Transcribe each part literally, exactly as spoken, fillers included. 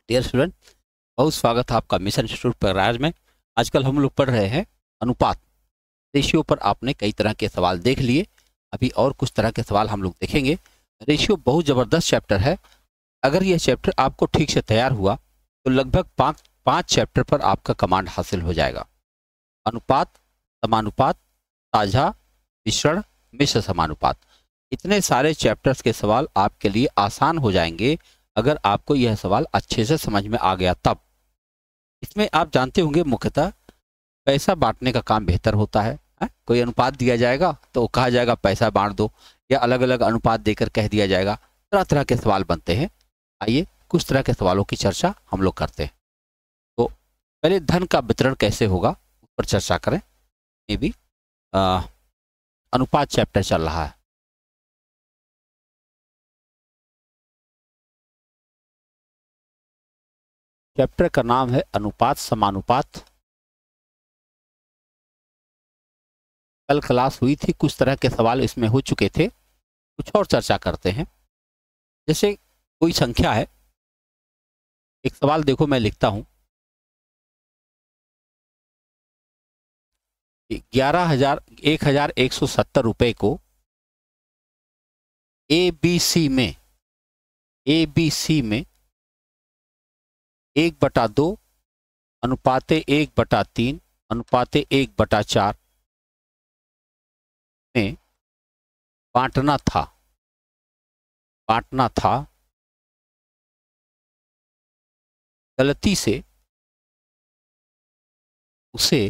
Dear student, बहुत स्वागत है आपका मिशन इंस्टीट्यूट प्रयागराज में। आजकल हम लोग पढ़ रहे हैं अनुपात, रेशियो पर। आपने कई तरह के सवाल देख लिए, अभी और कुछ तरह के सवाल हम लोग देखेंगे। रेशियो बहुत ज़बरदस्त चैप्टर है। अगर यह चैप्टर आपको ठीक से तैयार हुआ तो लगभग पाँच पाँच चैप्टर पर आपका कमांड हासिल हो जाएगा। अनुपात, समानुपात, साझा, मिश्रण, मिश्र समानुपात, इतने सारे चैप्टर्स के सवाल आपके लिए आसान हो जाएंगे अगर आपको यह सवाल अच्छे से समझ में आ गया तब। इसमें आप जानते होंगे मुख्यतः पैसा बांटने का काम बेहतर होता है, है? कोई अनुपात दिया जाएगा तो कहा जाएगा पैसा बांट दो, या अलग अलग अनुपात देकर कह दिया जाएगा। तरह तरह के सवाल बनते हैं। आइए कुछ तरह के सवालों की चर्चा हम लोग करते हैं। तो पहले धन का वितरण कैसे होगा उस पर चर्चा करें। ये भी आ, अनुपात चैप्टर चल रहा है। चैप्टर का नाम है अनुपात समानुपात। कल क्लास हुई थी, कुछ तरह के सवाल इसमें हो चुके थे, कुछ और चर्चा करते हैं। जैसे कोई संख्या है, एक सवाल देखो मैं लिखता हूं, ग्यारह हजार एक हजार एक सौ सत्तर रुपए को ए बी सी में ए बी सी में एक बटा दो अनुपाते एक बटा तीन अनुपाते एक बटा चार में बांटना था बांटना था गलती से उसे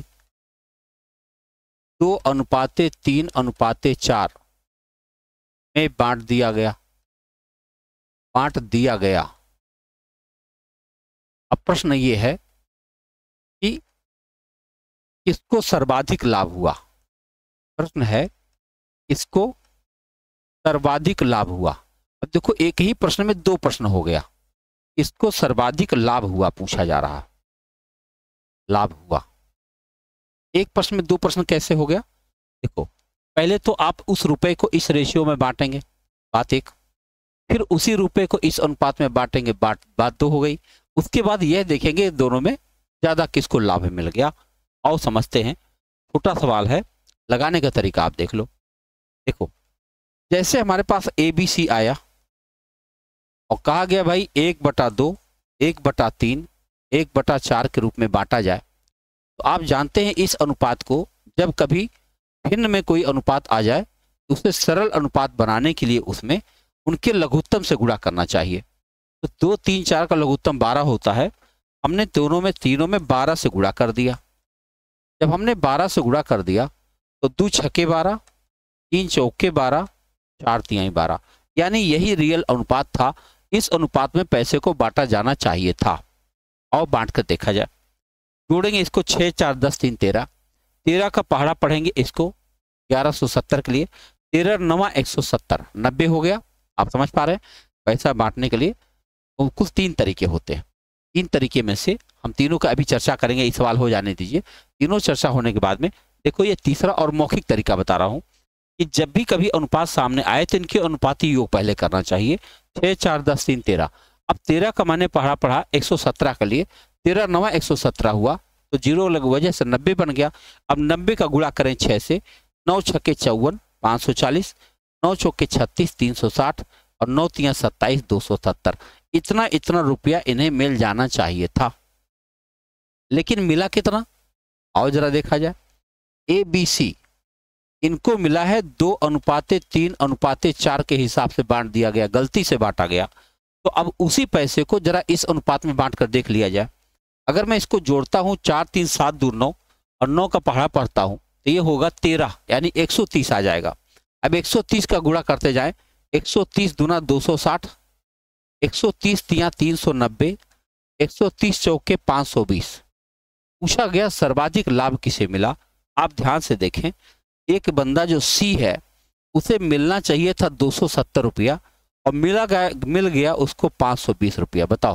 दो अनुपाते तीन अनुपाते चार में बांट दिया गया बांट दिया गया अब प्रश्न ये है कि किसको सर्वाधिक लाभ हुआ। प्रश्न है किसको सर्वाधिक लाभ हुआ। अब देखो, एक ही प्रश्न में दो प्रश्न हो गया। इसको सर्वाधिक लाभ हुआ पूछा जा रहा, लाभ हुआ। एक प्रश्न में दो प्रश्न कैसे हो गया? देखो, पहले तो आप उस रुपए को इस रेशियो में बांटेंगे, बात एक। फिर उसी रुपए को इस अनुपात में बांटेंगे, बात बात दो हो गई। उसके बाद यह देखेंगे दोनों में ज्यादा किसको लाभ मिल गया। आओ समझते हैं। छोटा सवाल है, लगाने का तरीका आप देख लो। देखो, जैसे हमारे पास ए बी सी आया और कहा गया भाई एक बटा दो एक बटा तीन एक बटा चार के रूप में बांटा जाए, तो आप जानते हैं इस अनुपात को जब कभी भिन्न में कोई अनुपात आ जाए तो उसे सरल अनुपात बनाने के लिए उसमें उनके लघुत्तम से गुणा करना चाहिए। तो दो तीन चार का लघुत्तम बारह होता है। हमने दोनों में तीनों में बारह से गुणा कर दिया। जब हमने बारह से गुणा कर दिया तो दो छक्के बारह, तीन चौके बारह, चार तिहाई बारह, यानी यही रियल अनुपात था। इस अनुपात में पैसे को बांटा जाना चाहिए था। और बांट कर देखा जाए। जोड़ेंगे इसको, छः चार दस तीन तेरह, तेरह का पहाड़ा पढ़ेंगे इसको ग्यारह सौ सत्तर के लिए। तेरह नवा एक सौ सत्तर, नब्बे हो गया। आप समझ पा रहे हैं पैसा बांटने के लिए तो कुछ तीन तरीके होते हैं। तीन तरीके में से हम तीनों का अभी चर्चा करेंगे। ये सवाल हो जाने दीजिए। तीनों चर्चा होने के बाद में देखो, ये तीसरा और मौखिक तरीका बता रहा हूं कि जब भी कभी अनुपात सामने आए तो इनके अनुपाती योग पहले करना चाहिए। छः चार दस तीन तेरह। अब तेरह का माने पढ़ा पढ़ा एक सौ सत्रह के लिए, तेरह नवा एक सौ सत्रह हुआ तो जीरो लग वजह से नब्बे बन गया। अब नब्बे का गुणा करें छः से, नौ छक्के चौवन पाँच सौ चालीस, नौ चौके छत्तीस तीन सौ साठ और नौ तिया सत्ताईस दो सौ सत्तर। इतना इतना रुपया इन्हें मिल जाना चाहिए था, लेकिन मिला कितना? आओ जरा देखा जाए। ए बी सी इनको मिला है दो अनुपाते तीन अनुपाते चार के हिसाब से बांट दिया गया, गलती से बांटा गया। तो अब उसी पैसे को जरा इस अनुपात में बांट कर देख लिया जाए। अगर मैं इसको जोड़ता हूं, चार तीन सात दूर नौ और नौ का पहाड़ा पढ़ता हूं तो ये होगा तेरह, यानी एक सौ तीस आ जाएगा। अब एक सौ तीस का गुणा करते जाएं, एक सौ तीस दूना दो सौ साठ, एक सौ तीस तिया तीन सौ नब्बे, एक सौ तीस चौके पाँच सौ बीस। पूछा गया सर्वाधिक लाभ किसे मिला। आप ध्यान से देखें, एक बंदा जो सी है उसे मिलना चाहिए था दो सौ सत्तर रुपया और मिला गया मिल गया उसको पाँच सौ बीस रुपया। बताओ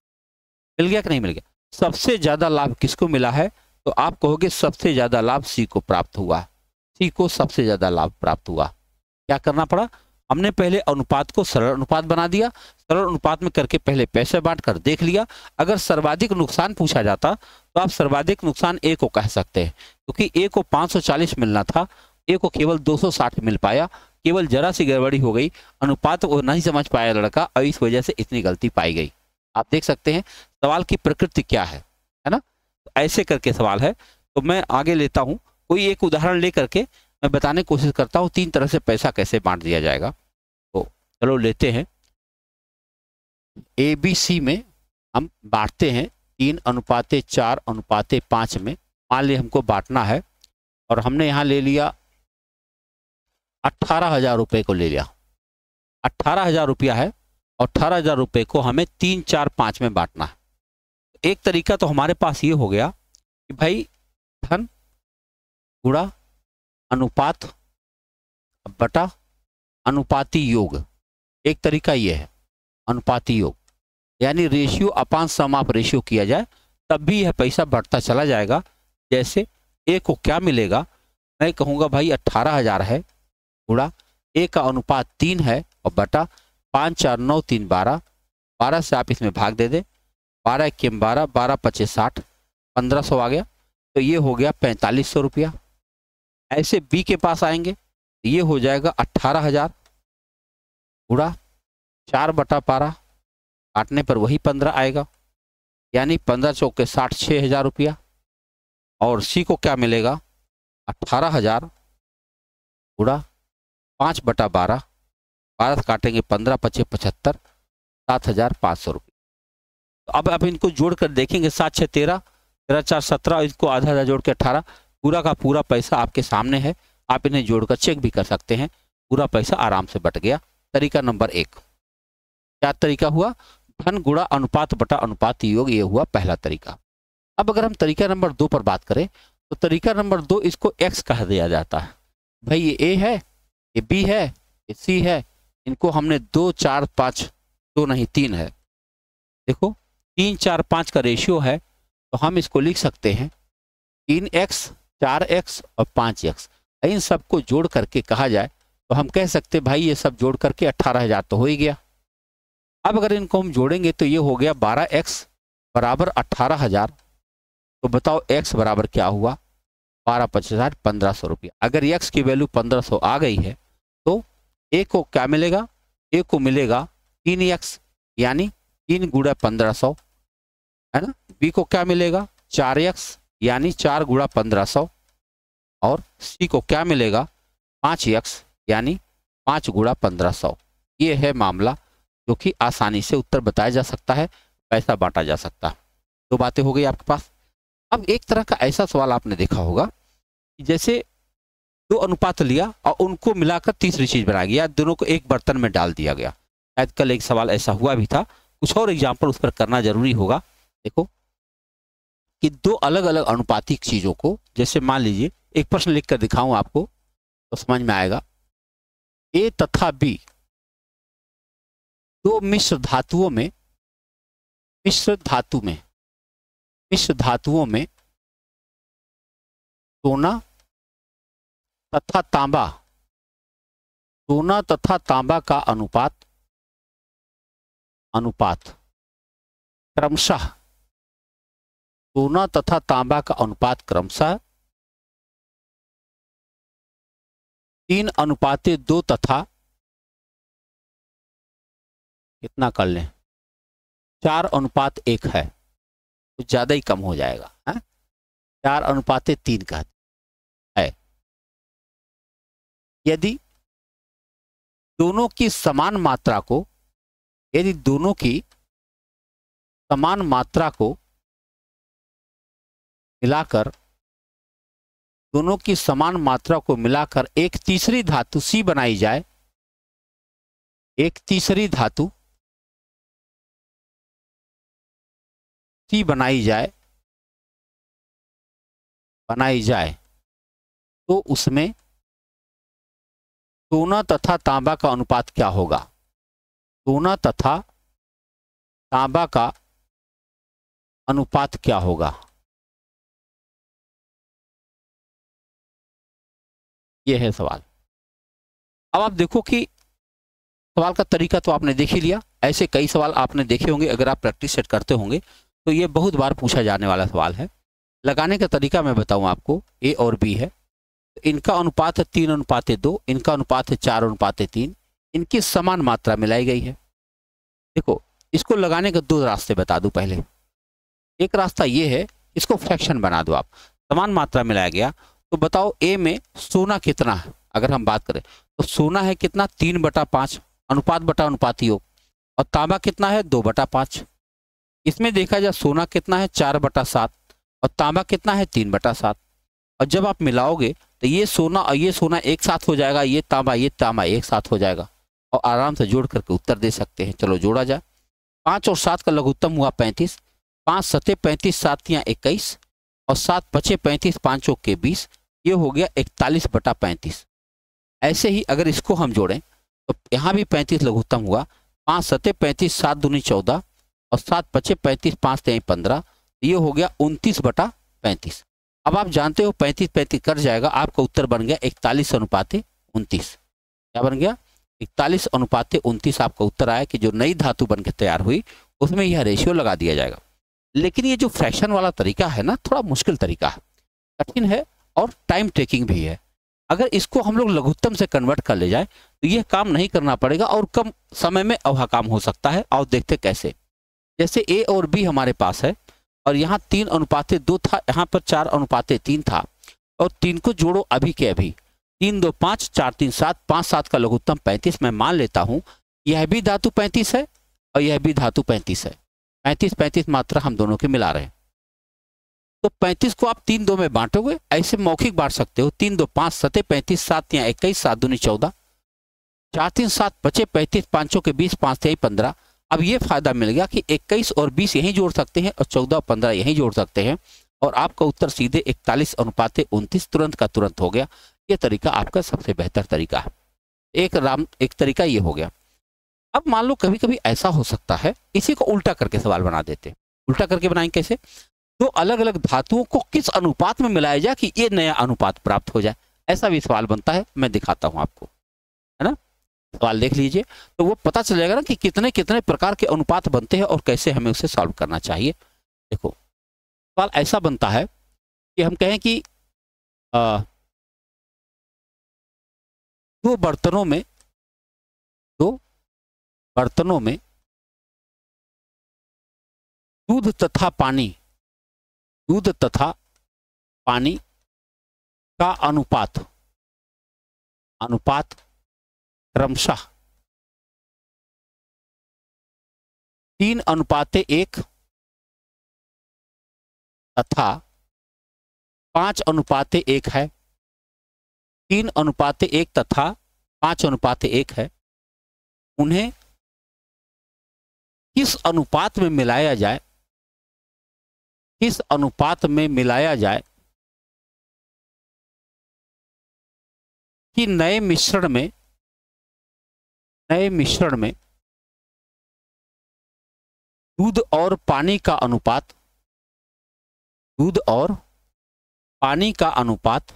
मिल गया कि नहीं मिल गया? सबसे ज्यादा लाभ किसको मिला है? तो आप कहोगे सबसे ज्यादा लाभ सी को प्राप्त हुआ। सी को सबसे ज्यादा लाभ प्राप्त हुआ। क्या करना पड़ा? हमने पहले अनुपात को सरल अनुपात बना दिया, सरल अनुपात में करके पहले पैसे बांट कर देख लिया। अगर सर्वाधिक नुकसान पूछा जाता तो आप सर्वाधिक नुकसान ए को कह सकते हैं, क्योंकि ए को पाँच सौ चालीस मिलना था, ए को केवल दो सौ साठ मिल पाया, केवल जरा सी गड़बड़ी हो गई, अनुपात को नहीं समझ पाया लड़का और इस वजह से इतनी गलती पाई गई। आप देख सकते हैं सवाल की प्रकृति क्या है, है ना। तो ऐसे करके सवाल है। तो मैं आगे लेता हूं, कोई एक उदाहरण लेकर के मैं बताने की कोशिश करता हूं तीन तरह से पैसा कैसे बांट दिया जाएगा। तो चलो लेते हैं, ए बी सी में हम बांटते हैं तीन अनुपाते चार अनुपाते पाँच में। मान ली हमको बांटना है और हमने यहाँ ले लिया अट्ठारह हजार रुपये को ले लिया, अट्ठारह हजार रुपया है और अट्ठारह हजार रुपये को हमें तीन चार पाँच में बांटना है। एक तरीका तो हमारे पास ये हो गया कि भाई धन गुणा अनुपात बटा अनुपाती योग, एक तरीका ये है अनुपाती योग, यानी ratio upon sum of ratio किया जाए तब भी यह पैसा बढ़ता चला जाएगा। जैसे ए को क्या मिलेगा, मैं कहूँगा भाई अट्ठारह हजार है गुणा ए का अनुपात तीन है और बटा पाँच चार नौ तीन बारह, बारह से आप इसमें भाग दे दें, बारह इक्कीस बारह, बारह पच्चीस साठ, पंद्रह सौ आ गया, तो ये हो गया पैंतालीस सौ रुपया। ऐसे बी के पास आएंगे, ये हो जाएगा अट्ठारह हजार गुणा चार बटा बारह, काटने पर वही पंद्रह आएगा, यानी पंद्रह चौके साठ, छः हजार रुपया। और सी को क्या मिलेगा, अट्ठारह हजार गुणा पाँच बटा बारह, बारह काटेंगे पंद्रह पच्चीस पचहत्तर, सात हजार पाँच सौ रुपये। तो अब आप इनको जोड़ कर देखेंगे, सात छः तेरह, तेरह चार सत्रह, इसको आधा आधा जोड़ के अठारह, पूरा का पूरा पैसा आपके सामने है। आप इन्हें जोड़कर चेक भी कर सकते हैं, पूरा पैसा आराम से बट गया। तरीका नंबर एक, क्या तरीका हुआ, धन गुणा अनुपात बटा अनुपात योग, ये हुआ पहला तरीका। अब अगर हम तरीका नंबर दो पर बात करें तो तरीका नंबर दो, इसको एक्स कह दिया जाता है। भाई ये ए है, ये बी है, ये सी है, इनको हमने दो चार पाँच, दो नहीं तीन है, देखो तीन चार पाँच का रेशियो है, तो हम इसको लिख सकते हैं तीन एक्स, चार एक्स और पाँच एक्स। इन सबको जोड़ करके कहा जाए तो हम कह सकते भाई ये सब जोड़ करके अट्ठारह हजार तो हो ही गया। अब अगर इनको हम जोड़ेंगे तो ये हो गया बारह एक्स बराबर अट्ठारह हजार। तो बताओ एक्स बराबर क्या हुआ, बारह पच्चीस हजार पंद्रह सौ रुपया। अगर एक्स की वैल्यू पंद्रह सौ आ गई है तो ए को क्या मिलेगा, ए को मिलेगा तीन एक्स यानी तीन गुणा पंद्रह सौ, है ना। बी को क्या मिलेगा, चार एक्स यानी चार गुणा पंद्रह सौ, और सी को क्या मिलेगा, पाँच एक्स यानी पाँच गुणा पंद्रह सौ। ये है मामला जो कि आसानी से उत्तर बताया जा सकता है, पैसा बांटा जा सकता है। दो बातें हो गई आपके पास। अब एक तरह का ऐसा सवाल आपने देखा होगा कि जैसे दो अनुपात लिया और उनको मिलाकर तीसरी चीज बनाया गया, दोनों को एक बर्तन में डाल दिया गया। शायद कल एक सवाल ऐसा हुआ भी था, कुछ और एग्जाम्पल उस पर करना जरूरी होगा। देखो कि दो अलग अलग अनुपातिक चीजों को, जैसे मान लीजिए एक प्रश्न लिख कर दिखाऊं आपको तो समझ में आएगा। ए तथा बी दो मिश्र धातुओं में मिश्र धातु में मिश्र धातुओं में सोना तथा तांबा सोना तथा तांबा का अनुपात अनुपात क्रमशः सोना तथा तांबा का अनुपात क्रमशः तीन अनुपाते दो तथा कितना कर लें चार अनुपात एक है, कुछ ज्यादा ही कम हो जाएगा, है? चार अनुपाते तीन का है। यदि दोनों की समान मात्रा को यदि दोनों की समान मात्रा को मिलाकर दोनों की समान मात्रा को मिलाकर एक तीसरी धातु सी बनाई जाए, एक तीसरी धातु सी बनाई जाए बनाई जाए तो उसमें सोना तथा तांबा का अनुपात क्या होगा, सोना तथा तांबा का अनुपात क्या होगा। यह है सवाल। अब आप देखो कि सवाल का तरीका तो आपने देख ही लिया। ऐसे कई सवाल आपने देखे होंगे, अगर आप प्रैक्टिस सेट करते होंगे तो ये बहुत बार पूछा जाने वाला सवाल है। लगाने का तरीका मैं बताऊं आपको, ए और बी है, इनका अनुपात है तीन अनुपात दो, इनका अनुपात है चार अनुपात तीन, इनकी समान मात्रा मिलाई गई है। देखो, इसको लगाने के दो रास्ते बता दूं। पहले एक रास्ता ये है, इसको फ्रैक्शन बना दो आप। समान मात्रा मिलाया गया तो बताओ ए में सोना कितना है। अगर हम बात करें तो सोना है कितना, तीन बटा पाँच, अनुपात बटा अनुपाती योग, और तांबा कितना है, दो बटा पाँच। इसमें देखा जाए सोना कितना है, चार बटा सात, और तांबा कितना है, तीन बटा सात। और जब आप मिलाओगे तो ये सोना और ये सोना एक साथ हो जाएगा, ये तांबा ये तांबा एक साथ हो जाएगा, और आराम से जोड़ करके उत्तर दे सकते हैं। चलो जोड़ा जाए। पाँच और सात का लघुत्तम हुआ पैंतीस, पाँच सते पैंतीस, सात या इक्कीस, और सात पचे पैंतीस, पाँचों के बीस, ये हो गया इकतालीस बटा पैंतीस। ऐसे ही अगर इसको हम जोड़ें तो यहाँ भी पैंतीस लघुत्तम हुआ, पाँच सते पैंतीस, सात दूनी चौदह, और सात पचे पैंतीस, पाँच तेई पंद्रह, ये हो गया उनतीस बटा पैंतीस। अब आप जानते हो पैंतीस पैंतीस कर जाएगा, आपका उत्तर बन गया इकतालीस अनुपाते उनतीस। क्या बन गया, इकतालीस अनुपाते उनतीस आपका उत्तर आया कि जो नई धातु बनकर तैयार हुई उसमें यह रेशियो लगा दिया जाएगा। लेकिन ये जो फ्रैक्शन वाला तरीका है ना, थोड़ा मुश्किल तरीका है, कठिन है और टाइम टेकिंग भी है। अगर इसको हम लोग लघुत्तम से कन्वर्ट कर ले जाए तो यह काम नहीं करना पड़ेगा और कम समय में अवहा काम हो सकता है। और देखते कैसे, जैसे ए और बी हमारे पास है और यहाँ तीन अनुपाते दो था, यहाँ पर चार अनुपाते तीन था, और तीन को जोड़ो अभी के अभी, तीन दो पाँच, चार तीन सात, पाँच सात का लघुत्तम पैंतीस। मैं मान लेता हूँ यह भी धातु पैंतीस है और यह भी धातु पैंतीस है। पैंतीस पैंतीस मात्रा हम दोनों के मिला रहे हैं, तो पैंतीस को आप तीन दो में बांटोगे, ऐसे मौखिक बांट सकते हो। तीन दो पाँच सते पैंतीस, सात या इक्कीस, सात दूनी चौदह, चार तीन सात बचे पैंतीस, पाँचों के बीस, पाँच तेई पंद्रह। अब ये फायदा मिल गया कि इक्कीस और बीस यहीं जोड़ सकते हैं और चौदह और पंद्रह यहीं जोड़ सकते हैं, और आपका उत्तर सीधे इकतालीस अनुपाते उनतीस तुरंत का तुरंत हो गया। ये तरीका आपका सबसे बेहतर तरीका है। एक राम एक तरीका ये हो गया। अब मान लो कभी कभी ऐसा हो सकता है, इसी को उल्टा करके सवाल बना देते हैं। उल्टा करके बनाएंगे कैसे, तो अलग अलग धातुओं को किस अनुपात में मिलाया जाए कि ये नया अनुपात प्राप्त हो जाए, ऐसा भी सवाल बनता है। मैं दिखाता हूं आपको, है ना। सवाल देख लीजिए तो वो पता चल जाएगा ना कि कितने कितने प्रकार के अनुपात बनते हैं और कैसे हमें उसे सॉल्व करना चाहिए। देखो, सवाल ऐसा बनता है कि हम कहें कि आ, दो बर्तनों में दो बर्तनों में दूध तथा पानी दूध तथा पानी का अनुपात अनुपात क्रमशः तीन अनुपाते एक तथा पांच अनुपाते एक है। तीन अनुपाते एक तथा पांच अनुपाते एक है। उन्हें किस अनुपात में मिलाया जाए किस अनुपात में मिलाया जाए कि नए मिश्रण में नए मिश्रण में दूध और पानी का अनुपात दूध और पानी का अनुपात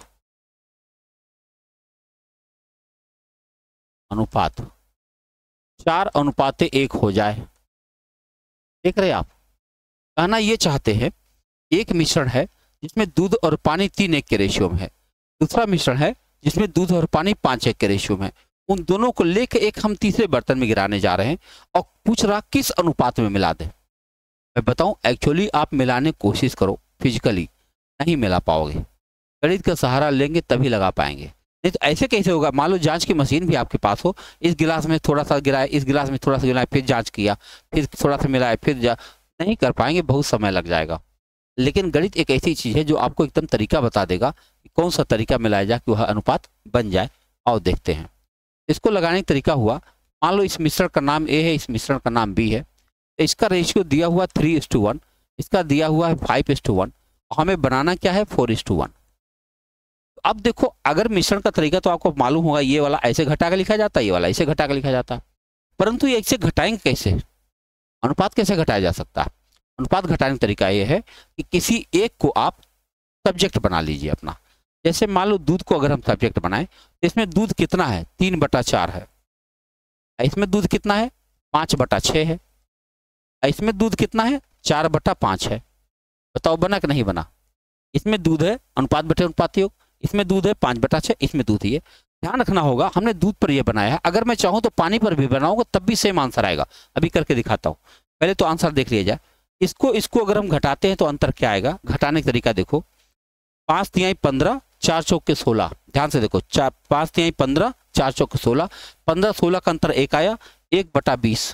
अनुपात चार अनुपाते एक हो जाए। देख रहे आप, कहना ये चाहते हैं एक मिश्रण है जिसमें दूध और पानी तीन एक के रेशियो में है, दूसरा मिश्रण है जिसमें दूध और पानी पांच एक के रेशियो में है। उन दोनों को लेकर एक हम तीसरे बर्तन में गिराने जा रहे हैं और पूछ रहा किस अनुपात में मिला दें। मैं बताऊं, एक्चुअली आप मिलाने की कोशिश करो, फिजिकली नहीं मिला पाओगे। गणित का सहारा लेंगे तभी लगा पाएंगे, नहीं तो ऐसे कैसे होगा। मान लो जांच की मशीन भी आपके पास हो, इस गिलास में थोड़ा सा गिराए, इस गिलास में थोड़ा सा गिराए, फिर जांच किया, फिर थोड़ा सा मिलाए, फिर जा नहीं कर पाएंगे, बहुत समय लग जाएगा। लेकिन गणित एक ऐसी चीज है जो आपको एकदम तरीका बता देगा कि कौन सा तरीका मिलाया जाए कि वह अनुपात बन जाए। और देखते हैं इसको लगाने का तरीका हुआ। मान लो इस मिश्रण का नाम ए है, इस मिश्रण का नाम बी है, इसका रेशियो दिया हुआ थ्री इज टू वन, इसका दिया हुआ है फाइव इज टू वन, हमें बनाना क्या है फोर इज टू वन। अब देखो, अगर मिश्रण का तरीका तो आपको मालूम होगा, ये वाला ऐसे घटा कर लिखा जाता है, ये वाला ऐसे घटा कर लिखा जाता है, परंतु ये ऐसे घटाएंगे कैसे, अनुपात कैसे घटाया जा सकता है। अनुपात घटाने का तरीका ये है कि किसी एक को आप सब्जेक्ट बना लीजिए अपना। जैसे मान लो दूध को अगर हम सब्जेक्ट बनाएं तो इसमें दूध कितना है, तीन बटा चार है, इसमें दूध कितना है, पाँच बटा छः है। इसमें दूध कितना है, चार बटा पाँच है। बताओ बना कि नहीं बना। इसमें दूध है अनुपात बटे अनुपात योग, इसमें दूध है पाँच बटा छः, इसमें दूध है। ध्यान रखना होगा हमने दूध पर यह बनाया है, अगर मैं चाहूँ तो पानी पर भी बनाऊंगा तब भी सेम आंसर आएगा। अभी करके दिखाता हूँ, पहले तो आंसर देख लिया जाए। इसको इसको अगर हम घटाते हैं तो अंतर क्या आएगा, घटाने का तरीका देखो। पाँच तिहाई पंद्रह, चार चौक के सोलह, ध्यान से देखो, चार पाँच तिहाई पंद्रह, चार चौक के सोलह, पंद्रह सोलह का अंतर एक आया, एक बटा बीस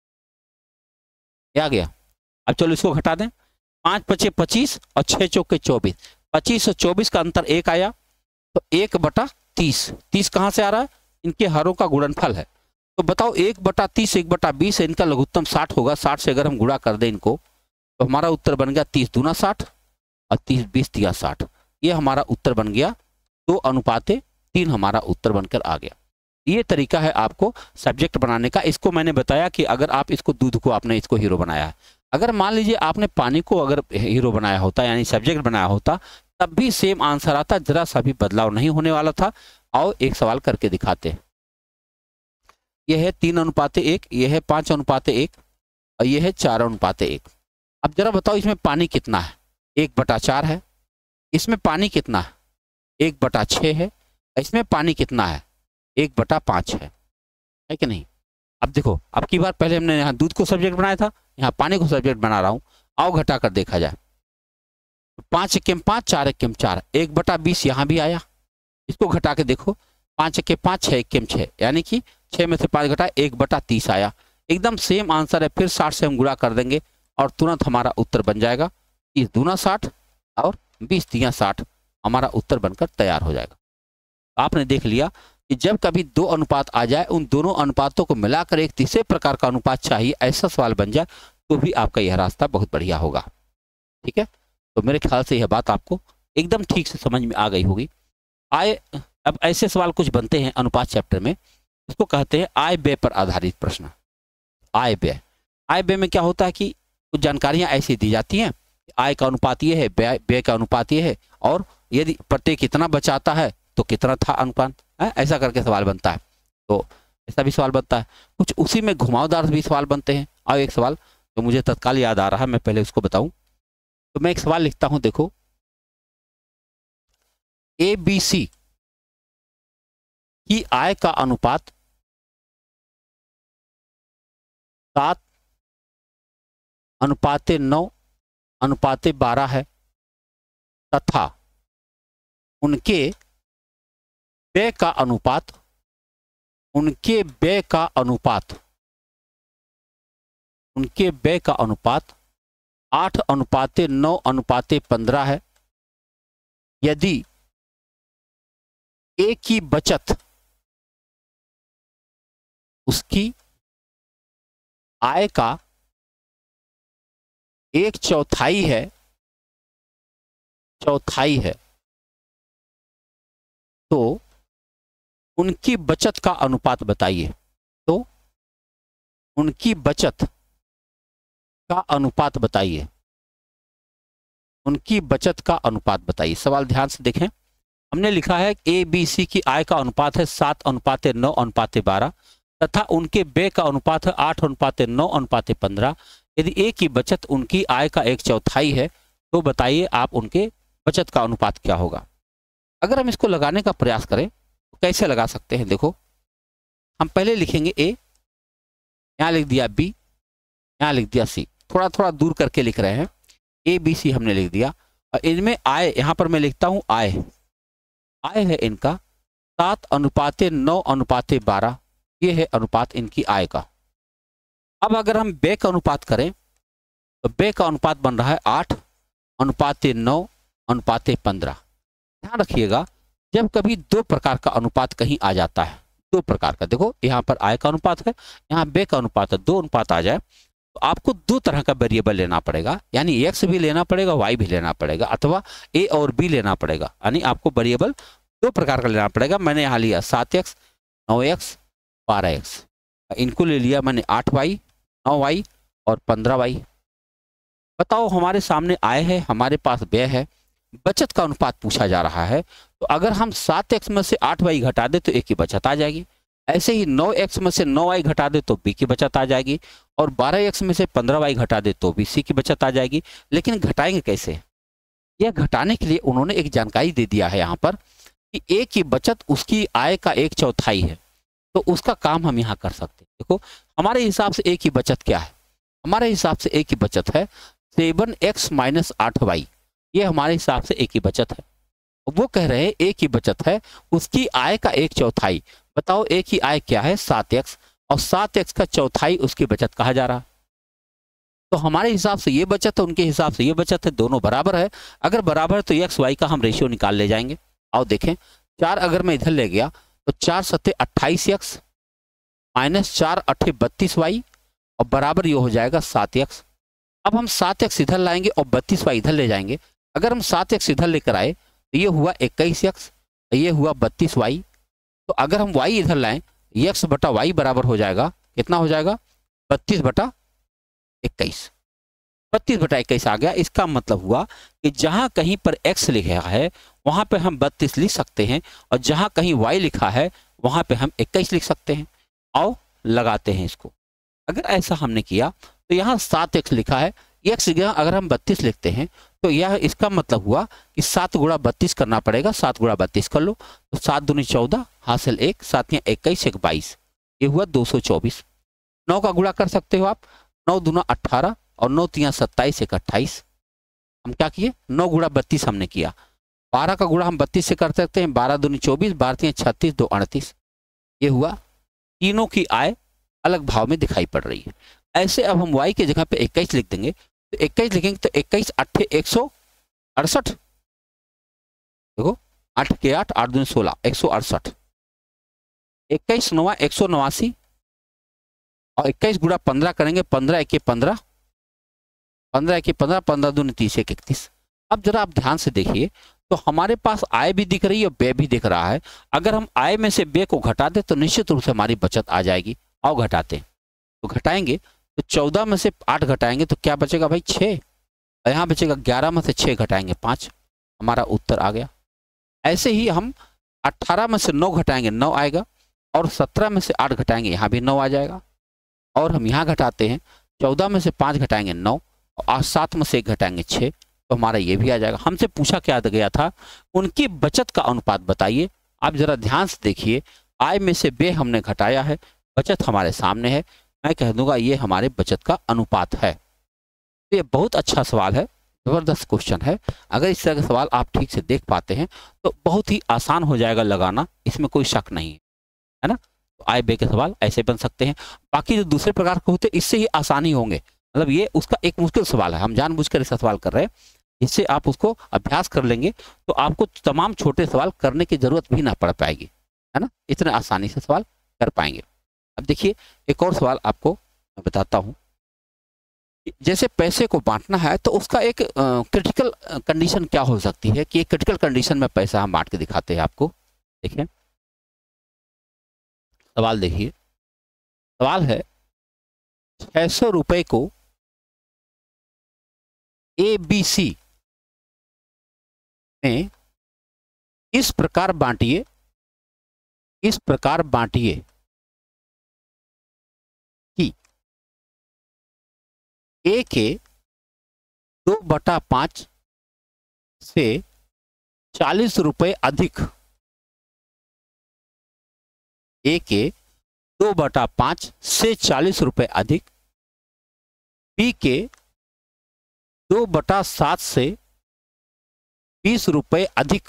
आ गया। अब चलो इसको घटा दें, पाँच पचे पच्चीस और छः चौक के चौबीस, पच्चीस और चौबीस का अंतर एक आया, तो एक बटा तीस। तीस कहाँ से आ रहा है, इनके हरों का गुणनफल है। तो बताओ एक बटा तीस, एक बटा बीस है, इनका लघुत्तम साठ होगा। साठ से अगर हम गुणा कर दें इनको तो हमारा उत्तर बन गया तीस दूना साठ और तीस बीस तिया साठ। ये हमारा उत्तर बन गया, दो अनुपाते तीन हमारा उत्तर बनकर आ गया। ये तरीका है आपको सब्जेक्ट बनाने का। इसको मैंने बताया कि अगर आप इसको दूध को आपने इसको हीरो बनाया है, अगर मान लीजिए आपने पानी को अगर हीरो बनाया होता यानी सब्जेक्ट बनाया होता तब भी सेम आंसर आता, जरा सा भी बदलाव नहीं होने वाला था। आओ एक सवाल करके दिखाते हैं। यह है तीन अनुपाते एक, यह है पांच अनुपाते एक और यह है चार अनुपाते एक। अब जरा बताओ इसमें पानी कितना है, एक बटा चार है। इसमें पानी कितना है, एक बटा छः है। इसमें पानी कितना है, एक बटा पाँच है, है कि नहीं। अब देखो अब की बार पहले हमने यहाँ दूध को सब्जेक्ट बनाया था, यहाँ पानी को सब्जेक्ट बना रहा हूँ। आओ घटा कर देखा जाए, पाँच इक्कीम पाँच, चार इक्कीम चार, एक बटा बीस यहाँ भी आया। इसको घटा के देखो, पाँच इक्के पाँच, छः इक्कीम छः, यानी कि छः में से पाँच घटा एक बटा तीस आया। एकदम सेम आंसर है। फिर साठ से हम गुणा कर देंगे और तुरंत हमारा उत्तर बन जाएगा तीस दूना साठ और बीस तिया साठ, हमारा उत्तर बनकर तैयार हो जाएगा। आपने देख लिया कि जब कभी दो अनुपात आ जाए, उन दोनों अनुपातों को मिलाकर एक तीसरे प्रकार का अनुपात चाहिए, ऐसा सवाल बन जाए तो भी आपका यह रास्ता बहुत बढ़िया होगा। ठीक है, तो मेरे ख्याल से यह बात आपको एकदम ठीक से समझ में आ गई होगी। आय, अब ऐसे सवाल कुछ बनते हैं अनुपात चैप्टर में, इसको कहते हैं आय व्यय पर आधारित प्रश्न। आय व्यय, आय व्यय में क्या होता है कि कुछ जानकारियां ऐसी दी जाती हैं, आय का अनुपात ये है, व्यय व्यय का अनुपात ये है, और यदि प्रत्येक कितना बचाता है तो कितना था अनुपात, ऐसा करके सवाल बनता है। तो ऐसा भी सवाल बनता है, कुछ उसी में घुमावदार भी सवाल बनते हैं। और एक सवाल तो मुझे तत्काल याद आ रहा है, मैं पहले उसको बताऊं। तो मैं एक सवाल लिखता हूं, देखो, ए बी सी की आय का अनुपात सात अनुपाते नौ अनुपाते बारह है तथा उनके व्यय का अनुपात उनके व्यय का अनुपात उनके व्यय का अनुपात आठ अनुपाते नौ अनुपाते पंद्रह है। यदि ए की बचत उसकी आय का एक चौथाई है चौथाई है तो उनकी बचत का अनुपात बताइए। तो उनकी बचत का अनुपात बताइए उनकी बचत का अनुपात बताइए। सवाल ध्यान से देखें, हमने लिखा है ए बी सी की आय का अनुपात है सात अनुपाते नौ अनुपाते बारह तथा उनके व्यय का अनुपात है आठ अनुपाते नौ अनुपाते पंद्रह। यदि ए की बचत उनकी आय का एक चौथाई है तो बताइए आप उनके बचत का अनुपात क्या होगा। अगर हम इसको लगाने का प्रयास करें तो कैसे लगा सकते हैं, देखो, हम पहले लिखेंगे ए, यहाँ लिख दिया बी, यहाँ लिख दिया सी, थोड़ा थोड़ा दूर करके लिख रहे हैं। ए बी सी हमने लिख दिया और इनमें आय, यहाँ पर मैं लिखता हूँ आय आय है इनका सात अनुपाते नौ अनुपाते बारह, ये है अनुपात इनकी आय का। अब अगर हम व्यय का अनुपात करें तो व्यय का अनुपात बन रहा है आठ अनुपाते नौ अनुपाते पंद्रह। ध्यान रखिएगा, जब कभी दो प्रकार का अनुपात कहीं आ जाता है, दो प्रकार का, देखो यहाँ पर आय का अनुपात है, यहाँ व्यय का अनुपात है, दो अनुपात आ जाए तो आपको दो तरह का वेरिएबल लेना पड़ेगा, यानी एक्स भी लेना पड़ेगा, वाई भी लेना पड़ेगा, अथवा ए और बी लेना पड़ेगा, यानी आपको वेरिएबल दो प्रकार का लेना पड़ेगा। मैंने यहाँ लिया सात एक्स नौ एक्स बारह एक्स, इनको ले लिया मैंने आठ वाई नौ वाई और पंद्रह वाई। बताओ हमारे सामने आय है, हमारे पास व्यय है, बचत का अनुपात पूछा जा रहा है। तो अगर हम सात एक्स में से आठ वाई घटा दे तो एक की बचत आ जाएगी। ऐसे ही नौ एक्स में से नौ वाई घटा दे तो बी की बचत आ जाएगी, और बारह एक्स में से पंद्रह वाई घटा दे तो भी सी की बचत आ जाएगी। लेकिन घटाएंगे कैसे? यह घटाने के लिए उन्होंने एक जानकारी दे दिया है यहाँ पर कि ए की बचत उसकी आय का एक चौथाई है, तो उसका काम हम यहाँ कर सकते हैं। देखो हमारे हिसाब से ए की बचत क्या है? हमारे हिसाब से ए की बचत है सेवन एक्स माइनस आठ वाई, ये हमारे हिसाब से ए की बचत है। वो कह रहे हैं ए की बचत है उसकी आय का एक चौथाई। बताओ ए की आय क्या है? सात एक्स, और सात एक्स का चौथाई उसकी बचत कहा जा रहा है। तो हमारे हिसाब से ये बचत है, उनके हिसाब से ये बचत है, दोनों बराबर है। अगर बराबर है तो एक्स वाई का हम रेशियो निकाल ले जाएंगे। आओ देखें, चार अगर मैं इधर ले गया तो चार सत्ते अट्ठाईस एक्स माइनस चार अट्ठे बत्तीस वाई, और बराबर ये हो जाएगा सात एक्स। अब हम सात एक्स इधर लाएंगे और बत्तीस वाई इधर ले जाएंगे। अगर हम सात एक्स इधर लेकर आए तो ये हुआ इक्कीस एक्स, ये हुआ बत्तीस वाई। तो अगर हम वाई इधर लाएं, एक्स बटा वाई बराबर हो जाएगा, कितना हो जाएगा? बत्तीस बटा इक्कीस। बत्तीस बटा इक्कीस आ गया। इसका मतलब हुआ कि जहां कहीं पर एक्स लिखा है वहां पे हम बत्तीस लिख सकते हैं, और जहां कहीं वाई लिखा है वहां पे हम इक्कीस लिख सकते हैं। आओ लगाते हैं इसको। अगर ऐसा हमने किया तो यहाँ सात एक्स लिखा है, एक्स जगह अगर हम बत्तीस लिखते हैं तो यह इसका मतलब हुआ कि सात गुणा बत्तीस करना पड़ेगा। सात गुणा बत्तीस कर लो तो सात दूनी चौदह, हासिल एक, सात या इक्कीस, एक बाईस, ये हुआ दो सौ चौबीस। नौ का गुणा कर सकते हो आप, नौ दूना अट्ठारह, और नौ तिया सत्ताईस, एक अट्ठाईस। हम क्या किए? नौ गुणा बत्तीस हमने किया। बारह का गुणा हम बत्तीस से कर सकते हैं, बारह दूनी चौबीस, बारह तिया छत्तीस, दो अड़तीस। ये हुआ। तीनों की आय अलग भाव में दिखाई पड़ रही है। ऐसे अब हम y की जगह पे इक्कीस लिख देंगे, तो इक्कीस लिखेंगे तो इक्कीस अट्ठे एक सौ अड़सठ। देखो आठ के आठ, आठ दूनी सोलह, एक सौ अड़सठ। इक्कीस नवा एक सौ नवासी, और इक्कीस गुणा पंद्रह करेंगे, पंद्रह एक पंद्रह, पंद्रह एक पंद्रह, पंद्रह दूनी तीस, एक इकतीस। अब जरा आप ध्यान से देखिए तो हमारे पास आय भी दिख रही है और व्यय भी दिख रहा है। अगर हम आय में से व्यय को घटा दें तो निश्चित रूप से हमारी बचत आ जाएगी। आओ घटाते हैं। तो घटाएंगे तो चौदह में से आठ घटाएंगे तो क्या बचेगा भाई? छः। और यहाँ बचेगा ग्यारह में से छः घटाएंगे पाँच, हमारा उत्तर आ गया। ऐसे ही हम अट्ठारह में से नौ घटाएंगे, नौ आएगा, और सत्रह में से आठ घटाएंगे, यहाँ भी नौ आ जाएगा। और हम यहाँ घटाते हैं, चौदह में से पाँच घटाएंगे नौ, और सात में से एक घटाएंगे छः, तो हमारा ये भी आ जाएगा। हमसे पूछा क्या गया था? उनकी बचत का अनुपात बताइए। आप जरा ध्यान से देखिए, आय में से व्यय हमने घटाया है, बचत हमारे सामने है। मैं कह दूंगा ये हमारे बचत का अनुपात है। तो ये बहुत अच्छा सवाल है, जबरदस्त क्वेश्चन है। अगर इस तरह का सवाल आप ठीक से देख पाते हैं तो बहुत ही आसान हो जाएगा लगाना, इसमें कोई शक नहीं है, है ना। तो आय व्यय के सवाल ऐसे बन सकते हैं। बाकी जो दूसरे प्रकार के होते हैं इससे ही आसानी होंगे। मतलब ये उसका एक मुश्किल सवाल है, हम जानबूझकर ऐसा सवाल कर रहे हैं। इससे आप उसको अभ्यास कर लेंगे तो आपको तमाम छोटे सवाल करने की जरूरत भी ना पड़ पाएगी, है ना। इतने आसानी से सवाल कर पाएंगे। अब देखिए एक और सवाल आपको मैं बताता हूं। जैसे पैसे को बांटना है तो उसका एक क्रिटिकल कंडीशन क्या हो सकती है कि एक क्रिटिकल कंडीशन में पैसा हम बांट के दिखाते हैं आपको। देखिए सवाल देखिए, सवाल है छह सौ रुपए को ए बी सी में इस प्रकार बांटिए, इस प्रकार बांटिए कि ए के दो बटा पांच से चालीस रुपए अधिक, ए के दो बटा पांच से चालीस रुपए अधिक, बी के दो बटा सात से बीस रुपए अधिक,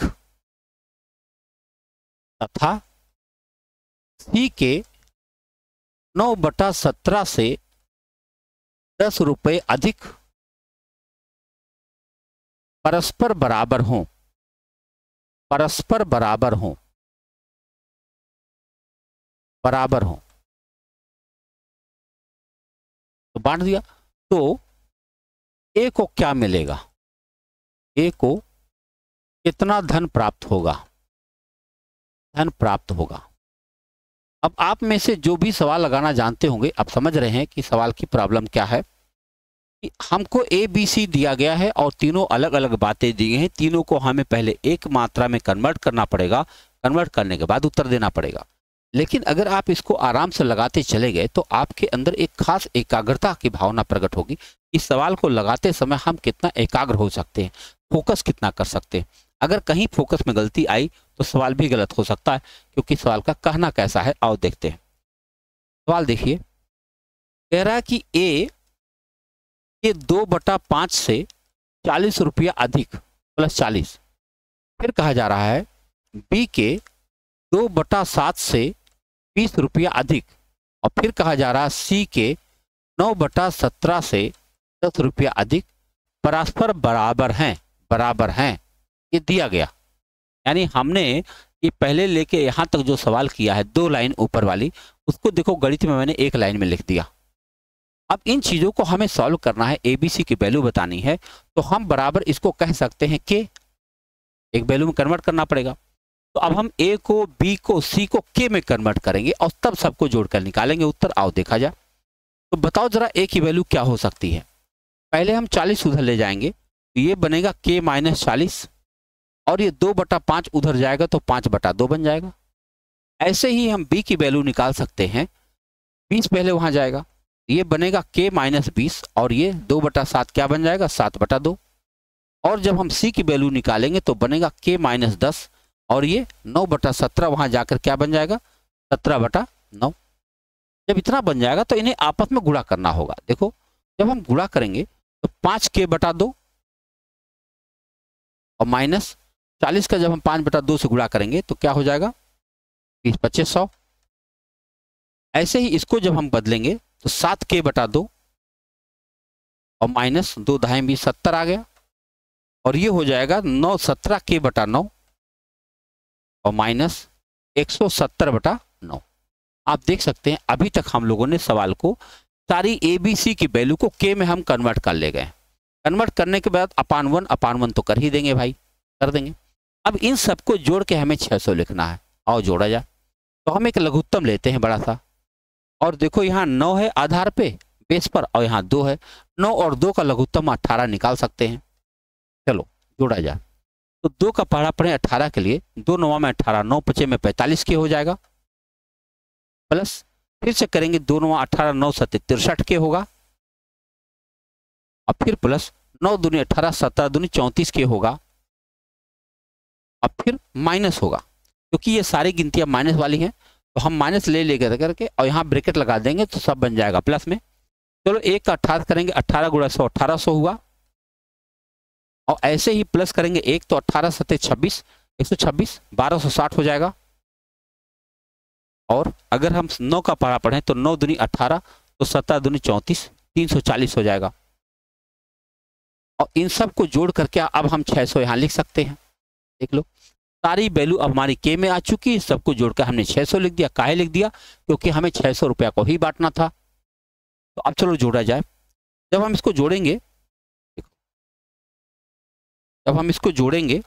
तथा सी के नौ बटा सत्रह से दस रुपए अधिक परस्पर बराबर हों, परस्पर बराबर हों, बराबर हों। तो बांट दिया तो ए को क्या मिलेगा? ए को कितना धन प्राप्त होगा? धन प्राप्त होगा। अब आप में से जो भी सवाल लगाना जानते होंगे अब समझ रहे हैं कि सवाल की प्रॉब्लम क्या है। कि हमको ए बी सी दिया गया है और तीनों अलग अलग बातें दी गई हैं, तीनों को हमें पहले एक मात्रा में कन्वर्ट करना पड़ेगा, कन्वर्ट करने के बाद उत्तर देना पड़ेगा। लेकिन अगर आप इसको आराम से लगाते चले गए तो आपके अंदर एक खास एकाग्रता की भावना प्रकट होगी। इस सवाल को लगाते समय हम कितना एकाग्र हो सकते हैं, फोकस कितना कर सकते हैं। अगर कहीं फोकस में गलती आई तो सवाल भी गलत हो सकता है, क्योंकि सवाल का कहना कैसा है, आओ देखते हैं। सवाल देखिए, कह रहा है कि ए के दो बटा पांच से चालीस रुपया अधिक प्लस चालीस। फिर कहा जा रहा है बी के दो बटा सात से बीस रुपया अधिक, और फिर कहा जा रहा है सी के नौ बटा सत्रह से दस रुपया अधिक परस्पर बराबर हैं, बराबर हैं। ये दिया गया, यानी हमने ये पहले लेके यहां तक जो सवाल किया है दो लाइन ऊपर वाली, उसको देखो गणित में मैंने एक लाइन में लिख दिया। अब इन चीजों को हमें सॉल्व करना है, एबीसी की वैल्यू बतानी है, तो हम बराबर इसको कह सकते हैं के, एक वैल्यू में कन्वर्ट करना पड़ेगा। तो अब हम ए को, बी को, सी को के में कन्वर्ट करेंगे और तब सबको जोड़कर निकालेंगे उत्तर। आओ देखा जाए। तो बताओ जरा ए की वैल्यू क्या हो सकती है। पहले हम चालीस उधर ले जाएंगे तो ये बनेगा के माइनस चालीस, और ये दो बटा पांच उधर जाएगा तो पांच बटा दो बन जाएगा। ऐसे ही हम बी की वैल्यू निकाल सकते हैं, बीस पहले वहां जाएगा, ये बनेगा के माइनस बीस, और ये दो बटा सात क्या बन जाएगा, सात बटा दो। और जब हम सी की वैल्यू निकालेंगे तो बनेगा के माइनस दस, और ये नौ बटा सत्रह वहां जाकर क्या बन जाएगा, सत्रह बटा नौ। जब इतना बन जाएगा तो इन्हें आपस में गुणा करना होगा। देखो जब हम गुणा करेंगे तो पांच के बटा दो और माइनस चालीस का जब हम पांच बटा दो से गुणा करेंगे तो क्या हो जाएगा, बीस पच्चीस सौ। ऐसे ही इसको जब हम बदलेंगे तो सात के बटा दो और माइनस दो ढाई बीस सत्तर आ गया, और ये हो जाएगा नौ सत्रह के बटा नौ और माइनस एक सौ सत्तर बटा नौ। आप देख सकते हैं अभी तक हम लोगों ने सवाल को सारी ए बी सी की वैल्यू को के में हम कन्वर्ट कर ले गए। कन्वर्ट करने के बाद अपान वन अपान वन तो कर ही देंगे भाई, कर देंगे। अब इन सबको जोड़ के हमें छह सौ लिखना है। आओ जोड़ा जाए। तो हम एक लघुत्तम लेते हैं बड़ा सा, और देखो यहाँ नौ है आधार पे बेस पर, और यहाँ दो है। नौ और दो का लघुत्तम अठारह निकाल सकते हैं। चलो जोड़ा जाए। तो दो का पहाड़ा पड़े अठारह के लिए, दो नौ में अठारह, नौ पचे में पैंतालीस के हो जाएगा, प्लस फिर से करेंगे दो नौ अठारह, नौ सत्ते तिरसठ के होगा, अब फिर प्लस नौ दूनी अठारह, सत्रह दूनी चौंतीस के होगा, अब फिर माइनस होगा, क्योंकि ये सारी गिनतियां माइनस वाली हैं तो हम माइनस ले लेकर करके और यहाँ ब्रैकेट लगा देंगे तो सब बन जाएगा प्लस में। चलो एक का अठारह करेंगे, अठारह गुणा सौ अठारह सौ हुआ, और ऐसे ही प्लस करेंगे एक तो अठारह सत्ते छब्बीस, एक सौ छब्बीस, बारह सौ साठ हो जाएगा। और अगर हम नौ का पहाड़ा पढ़ें तो नौ दूनी अठारह, तो सत्रह दूनी चौंतीस, तीन सौ चालीस हो जाएगा। और इन सब को जोड़ करके अब हम छह सौ यहाँ लिख सकते हैं। देख लो सारी वैल्यू अब हमारी के में आ चुकी है, सबको जोड़कर हमने छह सौ लिख दिया। काहे लिख दिया, क्योंकि हमें छह सौ रुपया को ही बांटना था। तो अब चलो जोड़ा जाए। जब हम इसको जोड़ेंगे, जब हम इसको जोड़ेंगे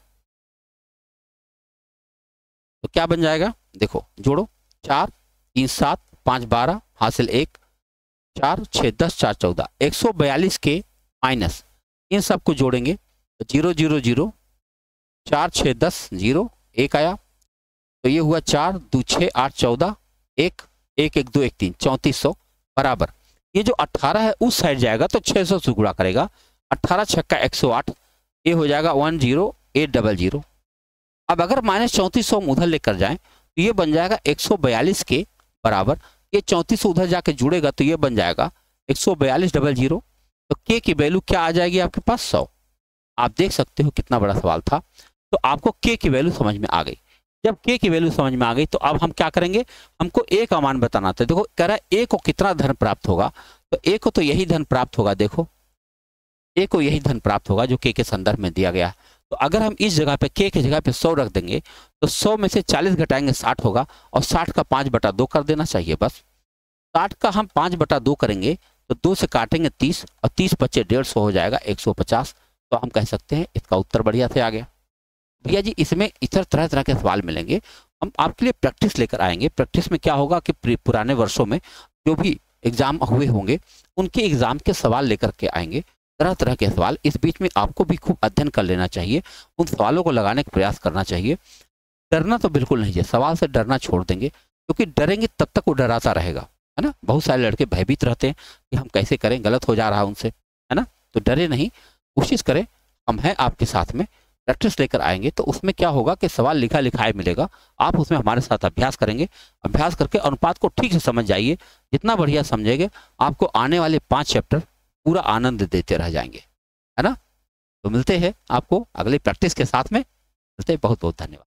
तो क्या बन जाएगा, देखो जोड़ो, चार तीन सात पांच बारह, हासिल एक, चार छः दस, चार चौदह, एक सौ बयालीस के माइनस इन सब को जोड़ेंगे तो जीरो जीरो जीरो, चार छः दस, जीरो एक आया, तो ये हुआ चार दो छः आठ चौदह, एक एक एक दो एक तीन, चौंतीस सौ बराबर। ये जो अट्ठारह है उस साइड जाएगा तो छः सौ से गुणा करेगा, अट्ठारह छक्का एक सौ आठ, ये हो जाएगा one zero eight double zero. अब अगर माइनस चौंतीस सौ उधर लेकर जाएं तो ये बन जाएगा एक सौ बयालीस के बराबर। ये चौंतीस सौ उधर जाके जुड़ेगा तो ये बन जाएगा एक सौ बयालीस डबल जीरो। तो के की वैल्यू क्या आ जाएगी आपके पास, सौ। आप देख सकते हो कितना बड़ा सवाल था। तो आपको के की वैल्यू समझ में आ गई। जब के की वैल्यू समझ में आ गई तो अब हम क्या करेंगे, हमको ए का मान बताना था। देखो कह रहा है ए को कितना धन प्राप्त होगा, तो ए को तो यही धन प्राप्त होगा। देखो ए को यही धन प्राप्त होगा जो के के संदर्भ में दिया गया है। तो अगर हम इस जगह पे के की जगह पे सौ रख देंगे तो सौ में से चालीस घटाएंगे साठ होगा, और साठ का पाँच बटा दो कर देना चाहिए बस। साठ का हम पाँच बटा दो करेंगे तो दो से काटेंगे तीस, और तीस बच्चे डेढ़ सौ हो जाएगा एक सौ पचास। तो हम कह सकते हैं इसका उत्तर बढ़िया से आ गया। भैया जी इसमें इतर तरह तरह के सवाल मिलेंगे, हम आपके लिए प्रैक्टिस लेकर आएंगे। प्रैक्टिस में क्या होगा कि पुराने वर्षों में जो भी एग्जाम हुए होंगे उनके एग्जाम के सवाल लेकर के आएंगे, तरह तरह के सवाल। इस बीच में आपको भी खूब अध्ययन कर लेना चाहिए, उन सवालों को लगाने का प्रयास करना चाहिए। डरना तो बिल्कुल नहीं है, सवाल से डरना छोड़ देंगे, क्योंकि डरेंगे तब तक वो डराता रहेगा, है ना। बहुत सारे लड़के भयभीत रहते हैं कि हम कैसे करें, गलत हो जा रहा है उनसे, है ना। तो डरे नहीं, कोशिश करें, हम हैं आपके साथ में, प्रैक्टिस लेकर आएंगे तो उसमें क्या होगा कि सवाल लिखा लिखाए मिलेगा, आप उसमें हमारे साथ अभ्यास करेंगे, अभ्यास करके अनुपात को ठीक से समझ जाइए, जितना बढ़िया समझेंगे आपको आने वाले पांच चैप्टर पूरा आनंद देते रह जाएंगे, है ना। तो मिलते हैं आपको अगले प्रैक्टिस के साथ में, मिलते हैं, बहुत बहुत धन्यवाद।